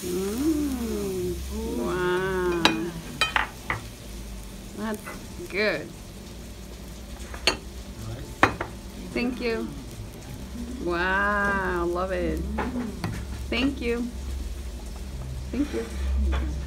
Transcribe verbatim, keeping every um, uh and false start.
Mm. Wow. That's good. Thank you. Wow, love it. Thank you. Thank you.